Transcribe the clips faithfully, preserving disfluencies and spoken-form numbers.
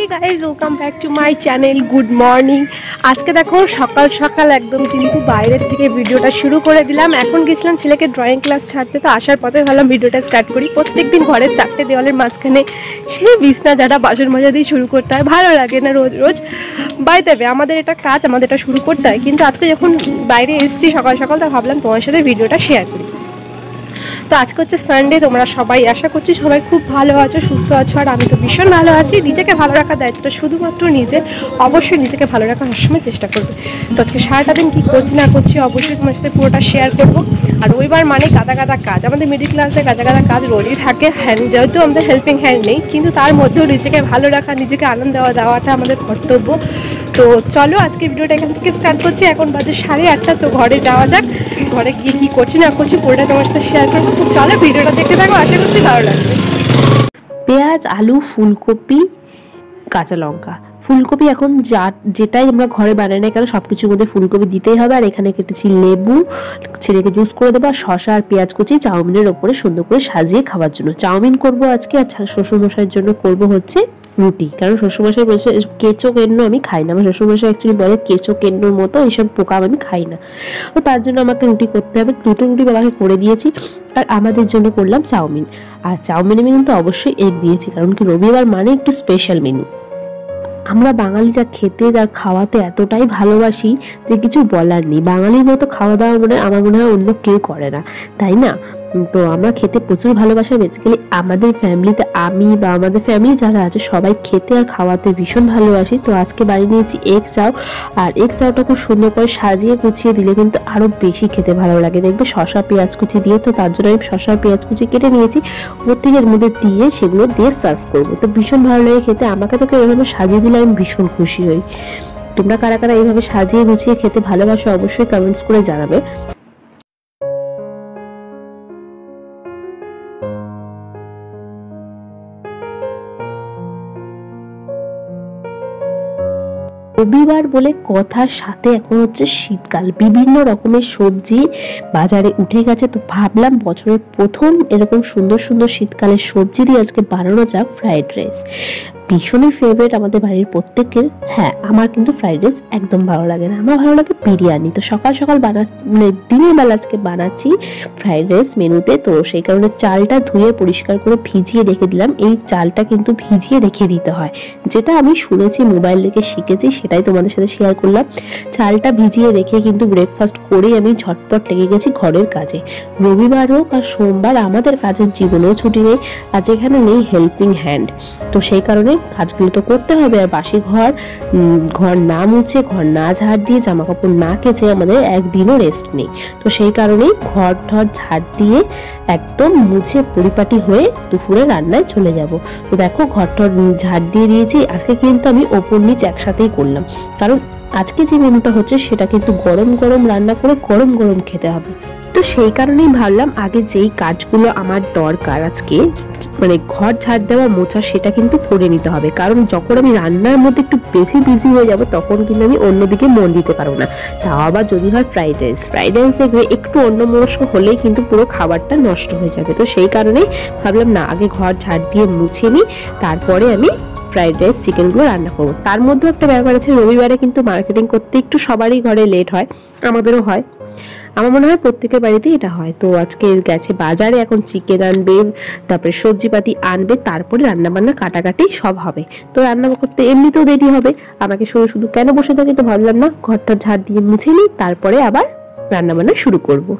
Guys, welcome back to my channel. Good morning. আজকে দেখো সকাল সকাল একদম কিন্তু বাইরের থেকে ভিডিওটা শুরু করে দিলাম। এখন গেছিলাম ছেলেকে ড্রয়িং ক্লাস ছাড়তে, তো আসার পথে ভাবলাম ভিডিওটা স্টার্ট করি। প্রত্যেকদিন ঘরের চারটে দেওয়ালের মাঝখানে সেই বিছনা যারা বাসন মাজা দিয়ে শুরু করতে হয়, ভালো লাগে না রোজ রোজ। বাই দেবে আমাদের এটা কাজ, আমাদের এটা শুরু করতে হয়। কিন্তু আজকে যখন বাইরে এসেছি সকাল সকাল, তা ভাবলাম তোমার সাথে ভিডিওটা শেয়ার করি। তো আজকে হচ্ছে সানডে, তোমরা সবাই আশা করছি সবাই খুব ভালো আছো, সুস্থ আছো, আর আমি তো ভীষণ ভালো আছি। নিজেকে ভালো রাখার দায়িত্বটা শুধুমাত্র নিজের, অবশ্যই নিজেকে ভালো রাখার সবসময় চেষ্টা করবে। তো আজকে সারাটা দিন কী করছি না করছি অবশ্যই তোমার সাথে পুরোটা শেয়ার করবো। আর রবিবার মানে গাদা গাদা কাজ, আমাদের মিডিল ক্লাসে গাদা গাদা কাজ রোজই থাকে। হ্যান্ড যেহেতু আমাদের হেল্পিং হ্যান্ড নেই, কিন্তু তার মধ্যেও নিজেকে ভালো রাখা, নিজেকে আনন্দ দেওয়া দেওয়াটা আমাদের কর্তব্য। তো চলো আজকে ভিডিওটা এখান থেকে স্টার্ট করছি। এখন বাজে সাড়ে আটটা, তো ঘরে যাওয়া যাক। ঘরে গিয়ে কী করছি না করছি পুরোটা তোমার সাথে শেয়ার করবো। তো চলো ভিডিওটা দেখতে থাকো, আশা করছি ভালো লাগবে। পেঁয়াজ, আলু, ফুলকপি, কাঁচা লঙ্কা। ফুলকপি এখন যা যেটাই আমরা ঘরে বানাই না কেন সব কিছুর মধ্যে ফুলকপি দিতেই হবে। আর এখানে কেটেছি লেবু, ছেলেকে জুস করে দেবো। আর শসা আর পেঁয়াজ কুচি চাউমিনের ওপরে সুন্দর করে সাজিয়ে খাওয়ার জন্য। চাউমিন করব আজকে, আর শ্বশুরমশাইয়ের জন্য করব হচ্ছে রুটি। কারণ শ্বশুরমশাই বলছে কেঁচো কেন্ন আমি খাই না। আমার শ্বশুরমশাই অ্যাকচুয়ালি বলে কেঁচো কেন্নর মতো এইসব পোকা আমি খাই না। তো তার জন্য আমাকে রুটি করতে হবে। দুটো রুটি বাবাকে করে দিয়েছি, আর আমাদের জন্য করলাম চাউমিন। আর চাউমিনে আমি কিন্তু অবশ্যই এগ দিয়েছি, কারণ কি রবিবার মানে একটু স্পেশাল মেনু। আমরা বাঙালিরা খেতে আর খাওয়াতে এতটাই ভালোবাসি যে কিছু বলার নেই। বাঙালির মতো খাওয়া দাওয়া মনে হয় আমার মনে হয় অন্য কেউ করে না, তাই না? তো আমরা খেতে প্রচুর ভালোবাসি। বেসিক্যালি আমাদের ফ্যামিলিতে আমি বা আমাদের ফ্যামিলি যারা আছে সবাই খেতে আর খাওয়াতে ভীষণ ভালোবাসি। তো আজকে বানিয়ে নিয়েছি এগ চাও, আর এগ চাওটা খুব সুন্দর করে সাজিয়ে গুছিয়ে দিলে কিন্তু আরো বেশি খেতে ভালো লাগে। দেখবে শসা পেঁয়াজ কুচি দিয়ে, তো তার জন্য আমি শসা পেঁয়াজ কুচি কেটে নিয়েছি। ওর থেকে এর মধ্যে দিয়ে সেগুলো দিয়ে সার্ভ করবো। তো ভীষণ ভালো লাগে খেতে। আমাকে তো কেউ এভাবে সাজিয়ে দিলে আমি ভীষণ খুশি হই। তোমরা কারা কারা এইভাবে সাজিয়ে গুছিয়ে খেতে ভালোবাসো অবশ্যই কমেন্টস করে জানাবে। রবিবার বলে কথার সাথে এখন হচ্ছে শীতকাল, বিভিন্ন রকমের সবজি বাজারে উঠে গেছে। তো ভাবলাম বছরের প্রথম এরকম সুন্দর সুন্দর শীতকালের সবজি দিয়ে আজকে বানানো যাক ফ্রাইড রাইস। ভীষণই ফেভারিট আমাদের বাড়ির প্রত্যেকের। হ্যাঁ, আমার কিন্তু ফ্রাইড রাইস একদম ভালো লাগে না, আমার ভালো লাগে বিরিয়ানি। তো সকাল সকাল বানা মানে দিনের বেলা আজকে বানাচ্ছি ফ্রাইড রাইস মেনুতে। তো সেই কারণে চালটা ধুয়ে পরিষ্কার করে ভিজিয়ে রেখে দিলাম। এই চালটা কিন্তু ভিজিয়ে রেখে দিতে হয়, যেটা আমি শুনেছি মোবাইল থেকে শিখেছি, সেটাই তোমাদের সাথে শেয়ার করলাম। চালটা ভিজিয়ে রেখে কিন্তু ব্রেকফাস্ট করেই আমি ঝটপট লেগে গেছি ঘরের কাজে। রবিবার হোক আর সোমবার আমাদের কাজের জীবনেও ছুটি নেই, আর যেখানে নেই হেল্পিং হ্যান্ড। তো সেই কারণে কাজগুলো তো করতে হবে। আর বাসি ঘর ঘর না মুছে, ঘর না ঝাড় দিয়ে, জামা কাপড় না কেচে আমাদের একদিনও রেস্ট নেই। তো সেই কারণেই ঘর ঠর ঝাড় দিয়ে একদম মুছে পরিপাটি হয়ে দুপুরে রান্নায় চলে যাব। তো দেখো ঘর ঠর ঝাড় দিয়ে দিয়েছি। আজকে কিন্তু আমি ওপর নিচ একসাথেই করলাম, কারণ আজকে যে মেনুটা হচ্ছে সেটা কিন্তু গরম গরম রান্না করে গরম গরম খেতে হবে। তো সেই কারণেই ভাবলাম আগে যেই কাজগুলো আমার দরকার আজকে, মানে ঘর ঝাড় দেওয়া মোছা, সেটা কিন্তু করে নিতে হবে। কারণ যখন আমি রান্নার মধ্যে একটু বেশি বিজি হয়ে যাব তখন কিন্তু আমি অন্যদিকে মন দিতে পারবো না। তাও আবার যদি হয় ফ্রাইড রাইস, ফ্রাইড রাইস দেখবে একটু অন্যমনস্ক হলেই কিন্তু পুরো খাবারটা নষ্ট হয়ে যাবে। তো সেই কারণেই ভাবলাম না, আগে ঘর ঝাড় দিয়ে মুছে নিই, তারপরে আমি ফ্রাইড রাইস চিকেনগুলো রান্না করবো। তার মধ্যে একটা ব্যাপার আছে, রবিবারে কিন্তু মার্কেটিং করতে একটু সবারই ঘরে লেট হয়, আমাদেরও হয়। আমার মনে হয় প্রত্যেকের বাড়িতেই এটা হয়। তো আজকে গেছে বাজারে, এখন চিকেন আনবে, তারপরে সবজিপাতি আনবে, তারপরে রান্নাবান্না কাটাকাটি সব হবে। তো রান্না করতে এমনিতেও দেরি হবে, আমাকে শুধু শুধু কেন বসে থাকে। তো ভাবলাম না, ঘরটা ঝাড় দিয়ে মুছে নিই, তারপরে আবার রান্নাবান্না শুরু করব।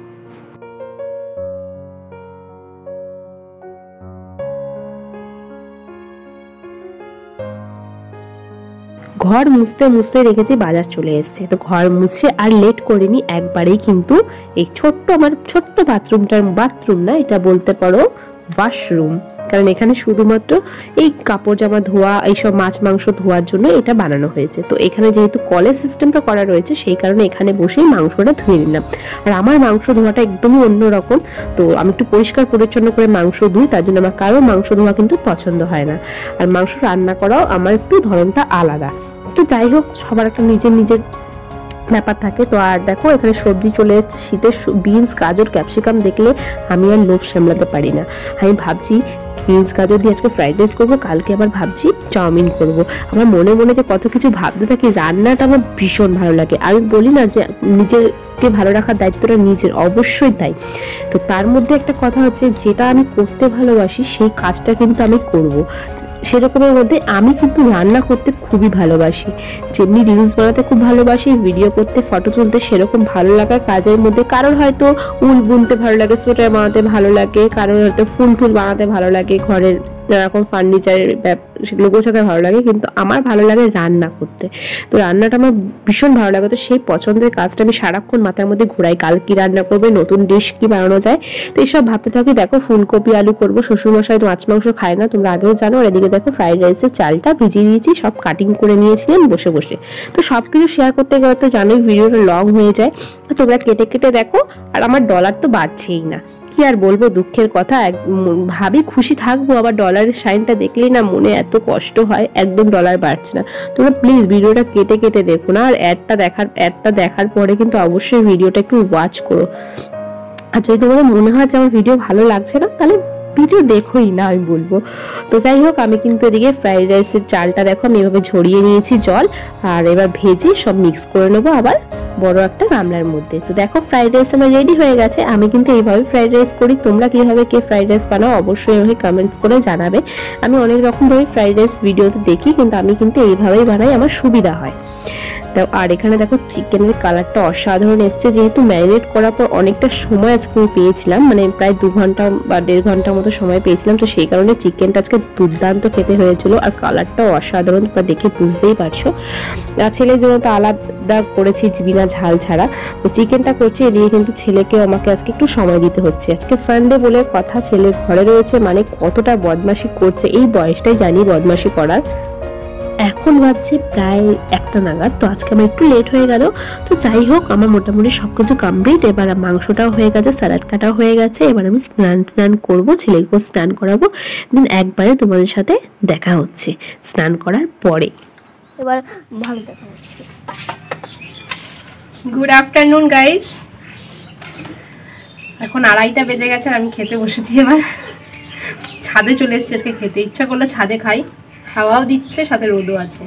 ঘর মুছতে মুছতে দেখেছি বাজার চলে এসছে। তো ঘর মুছে আর লেট করিনি, একবারেই কিন্তু এই ছোট্ট আমার ছোট্ট বাথরুমটার, বাথরুম না এটা বলতে পারো ওয়াশরুম, কারণ এখানে শুধুমাত্র এই কাপড় জামা ধোয়া, এইসব মাছ মাংস ধোয়ার জন্য এটা বানানো হয়েছে। তো এখানে যেহেতু কলের সিস্টেমটা করা রয়েছে, সেই কারণে এখানে বসেই মাংসটা ধুয়ে নিলাম। আর আমার মাংস ধোয়াটা একদমই অন্যরকম। তো আমি একটু পরিষ্কার পরিচ্ছন্ন করে মাংস ধুই, তার জন্য আমার কারো মাংস ধোয়া কিন্তু পছন্দ হয় না। আর মাংস রান্না করাও আমার একটু ধরনটা আলাদা। তো যাই হোক, সবার একটা নিজের নিজের ব্যাপার থাকে। তো আর দেখো এখানে সবজি চলে এসছে, শীতের বিনস, গাজর, ক্যাপসিকাম দেখলে আমি আর লোভ সামলাতে পারি না। আমি ভাবছি বিনস গাজর দিয়ে আজকে ফ্রাইড রাইস করবো, কালকে আবার ভাবছি চাউমিন করব। আমার মনে মনে যে কত কিছু ভাবতে থাকি, রান্নাটা আমার ভীষণ ভালো লাগে। আমি বলি না যে নিজেকে ভালো রাখার দায়িত্বটা নিজের, অবশ্যই তাই। তো তার মধ্যে একটা কথা হচ্ছে, যেটা আমি করতে ভালোবাসি সেই কাজটা কিন্তু আমি করব। সেরকমের মধ্যে আমি কিন্তু রান্না করতে খুবই ভালোবাসি। যেমনি রিলস বানাতে খুব ভালোবাসি, ভিডিও করতে, ফটো তুলতে, সেরকম ভালো লাগার কাজের মধ্যে কারোর হয়তো উল বুনতে ভালো লাগে, সোয়েটার বানাতে ভালো লাগে, কারোর হয়তো ফুল টুল বানাতে ভালো লাগে, ঘরের এরকম ফার্নিচারের সেগুলো গোছাতে ভালো লাগে, কিন্তু আমার ভালো লাগে রান্না করতে। তো রান্নাটা আমার ভীষণ ভালো লাগে। তো সেই পছন্দের কাজটা আমি সারাক্ষণ মাথার মধ্যে ঘোরাই, কাল কি রান্না করবে, নতুন ডিশ কি বানানো যায়। তো এইসব ভাবতে থাকি। দেখো ফুলকপি আলু করবো, শ্বশুরমশাই তো মাছ মাংস খায় না, তোমরা আগেও জানো। আর এদিকে দেখো ফ্রাইড রাইসের চালটা ভিজিয়ে দিয়েছি, সব কাটিং করে নিয়েছিলাম বসে বসে। তো সব কিছু শেয়ার করতে গেলে তো জানোই ভিডিওটা লং হয়ে যায়, তো তোমরা কেটে কেটে দেখো। আর আমার ডলার তো বাড়ছেই না, কি আর বলবো, দুঃখের কথা। ভাবি খুশি থাকবো, আবার ডলারের সাইনটা দেখলেই না মনে এত কষ্ট হয়, একদম ডলার বাড়ছে না। তোমরা প্লিজ ভিডিওটা কেটে কেটে দেখো না, আর অ্যাডটা দেখার অ্যাডটা দেখার পরে কিন্তু অবশ্যই ভিডিওটা একটু ওয়াচ করো। আর যদি তোমাদের মনে হয় যে আমার ভিডিও ভালো লাগছে না, তাহলে ভিডিও দেখোই না, আমি বলবো। তো যাই হোক, আমি কিন্তু এদিকে ফ্রাইড রাইসের চালটা দেখো আমি এভাবে ঝরিয়ে নিয়েছি জল, আর এবার ভেজে সব মিক্স করে নেবো আবার বড় একটা গামলার মধ্যে। তো দেখো ফ্রাইড রাইস আমার রেডি হয়ে গেছে। আমি কিন্তু এইভাবে ফ্রাইড রাইস করি, তোমরা কিভাবে কে ফ্রাইড রাইস বানাও অবশ্যই আমাকে কমেন্টস করে জানাবে। আমি অনেক রকম ভাবে ফ্রাইড রাইস ভিডিওতে দেখি, কিন্তু আমি কিন্তু এইভাবেই বানাই, আমার সুবিধা হয়। আর এখানে দেখো চিকেনের কালারটা অসাধারণ এসছে, যেহেতু ম্যারিনেট করার পর অনেকটা সময় আজকে আমি পেয়েছিলাম, মানে প্রায় দু ঘন্টা বা দেড় ঘন্টার মতো সময় পেয়েছিলাম। তো সেই কারণে চিকেনটা আজকে দুর্দান্ত খেতে হয়েছিল, আর কালারটাও অসাধারণ, তোমরা দেখে বুঝতেই পারছো। আর ছেলের জন্য তো আলাদা করেছি বিনা ঝাল ছাড়া। তো চিকেনটা করছি, এদিকে কিন্তু ছেলেকেও আমাকে আজকে একটু সময় দিতে হচ্ছে। আজকে সানডে বলে কথা, ছেলে ঘরে রয়েছে, মানে কতটা বদমাশি করছে, এই বয়সটাই জানি বদমাশি করার। এখন বাজছে প্রায় একটা নাগাদ, তো আজকে আমার একটু লেট হয়ে গেল। তো যাই হোক, আমার মোটামুটি সবকিছু কমপ্লিট। এবার মাংসটাও হয়ে গেছে, স্যালাড কাটাও হয়ে গেছে। এবার আমি স্নান টান করবো, ছেলেকেও স্নান করাবো, দেন একবারে তোমাদের সাথে দেখা হচ্ছে স্নান করার পরে। এবার ভালো দেখা হচ্ছে। গুড আফটারনুন গাইস, এখন আড়াইটা বেজে গেছে, আমি খেতে বসেছি। এবার ছাদে চলে এসেছি, আজকে খেতে ইচ্ছা করলে ছাদে খাই, হাওয়াও দিচ্ছে, সাথে রোদও আছে।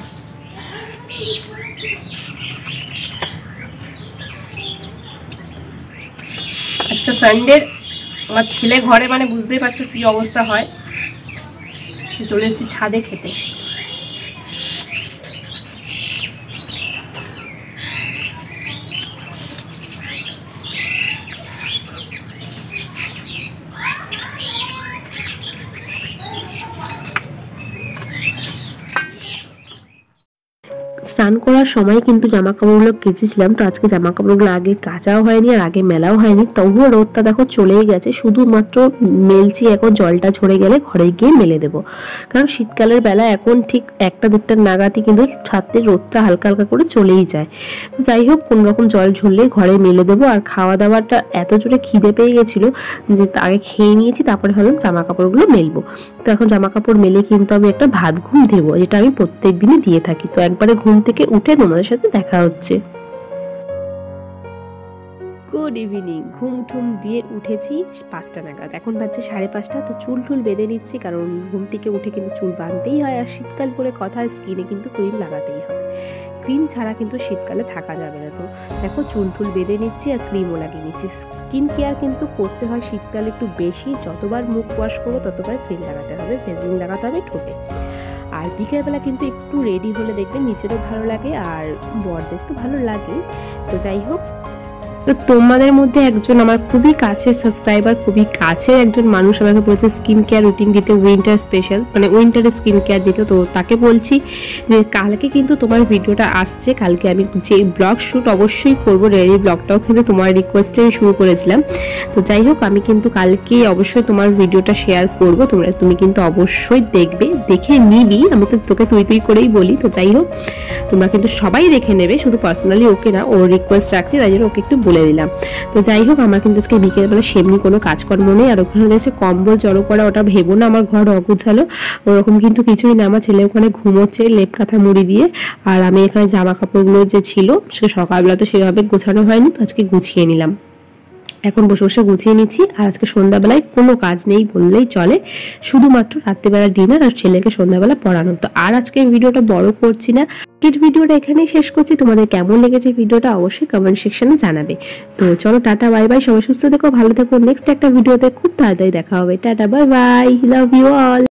আজকে সানডে, আমার ছেলে ঘরে, মানে বুঝতেই পারছো কি অবস্থা হয়। চলে এসেছি ছাদে খেতে। স্নান করার সময় কিন্তু জামা কাপড়গুলো কেচেছিলাম, তো আজকে জামা কাপড়গুলো আগে কাচাও হয়নি আর আগে মেলাও হয়নি, তবুও রোদটা দেখো চলেই গেছে। শুধুমাত্র মেলছি, এখন জলটা ঝরে গেলে ঘরে গিয়ে মেলে দেবো, কারণ শীতকালের বেলা এখন ঠিক একটা দেড়টার নাগাদই কিন্তু ছাদে রোদটা হালকা হালকা করে চলেই যায়। তো যাই হোক, কোনো রকম জল ঝরলে ঘরে মেলে দেবো। আর খাওয়া দাওয়াটা এত জোরে খিদে পেয়ে গেছিলো যে আগে খেয়ে নিয়েছি, তারপরে ভাবলাম জামা কাপড়গুলো মেলবো। তো এখন জামা কাপড় মেলে কিন্তু আমি একটা ভাত ঘুম দেবো, যেটা আমি প্রত্যেক দিনই দিয়ে থাকি। তো একবারে ঘুম থেকে উঠে তোমাদের সাথে দেখা হচ্ছে। Good evening. ঘুম ঠুম দিয়ে উঠেছি পাঁচটা নাগাদ, এখন বাজছে সাড়ে পাঁচটা। তো চুল টুল বেঁধে নিচ্ছি, কারণ ঘুম থেকে উঠে কিন্তু চুল বাঁধতেই হয়, আর শীতকাল বলে কথা, স্কিনে কিন্তু ক্রিম লাগাতেই হয়। ক্রিম ছাড়া কিন্তু শীতকালে থাকা যাবে না। তো দেখো চুল টুল বেঁধে নিচ্ছি আর ক্রিমও লাগিয়ে নিচ্ছি। স্কিন কেয়ার কিন্তু করতে হয় শীতকালে একটু বেশি, যতবার মুখ ওয়াশ করবো ততবার ক্রিম লাগাতে হবে, ফেসিং লাগাতে হবে ঠোঁটে। আর বিকেলবেলা কিন্তু একটু রেডি হলে দেখবেন নিজেরও ভালো লাগে আর বরদের তো ভালো লাগে। তো যাই হোক, তো তোমাদের মধ্যে একজন আমার খুবই কাছের সাবস্ক্রাইবার, খুবই কাছের একজন মানুষ আমাকে বলেছে স্কিন কেয়ার রুটিন দিতে, উইন্টার স্পেশাল, মানে উইন্টারে স্কিন কেয়ার দিতে। তো তাকে বলছি যে কালকে কিন্তু তোমার ভিডিওটা আসছে, কালকে আমি যে ব্লগ শ্যুট অবশ্যই করবো, রেডি ব্লগটাও কিন্তু তোমার রিকোয়েস্টে আমি শুরু করেছিলাম। তো যাই হোক, আমি কিন্তু কালকে অবশ্যই তোমার ভিডিওটা শেয়ার করবো, তোমরা তুমি কিন্তু অবশ্যই দেখবে, দেখে নিবি, আমি তো তোকে তুই তুই করেই বলি। তো যাই হোক, তোমরা কিন্তু সবাই দেখে নেবে, শুধু পার্সোনালি ওকে না, ওর রিকোয়েস্ট রাখছি, তাই জন্য ওকে একটু বলে দিলাম। তো যাই হোক, আমার কিন্তু আজকে বিকেলবেলা সেমনি কোনো কাজকর্ম নেই। আর ওখানে দেখছে কম্বল জড়ো করা, ওটা ভেবো না আমার ঘর অগুছালো, ওরকম কিন্তু কিছুই না। আমার ছেলে ওখানে ঘুমোচ্ছে লেপ কাঁথা মুড়ি দিয়ে, আর আমি এখানে জামা কাপড়গুলো যে ছিল সে সকালবেলা তো সেভাবে গোছানো হয়নি, তো আজকে গুছিয়ে নিলাম। এখন বসে বসে গুছিয়ে নিচ্ছি। আর আজকে সন্ধ্যাবেলায় কোনো কাজ নেই বললেই চলে, শুধুমাত্র রাত্রিবেলা ডিনার আর ছেলেকে সন্ধ্যাবেলা পড়ানো। তো আর আজকে ভিডিওটা বড় করছি না, আজকের ভিডিওটা এখানেই শেষ করছি। তোমাদের কেমন লেগেছে ভিডিওটা অবশ্যই কমেন্ট সেকশনে জানাবে। তো চলো টাটা বাই বাই, সবাই সুস্থ থেকো, ভালো থেকো। নেক্সট একটা ভিডিওতে খুব তাড়াতাড়ি দেখা হবে। Tata bye bye, love you all.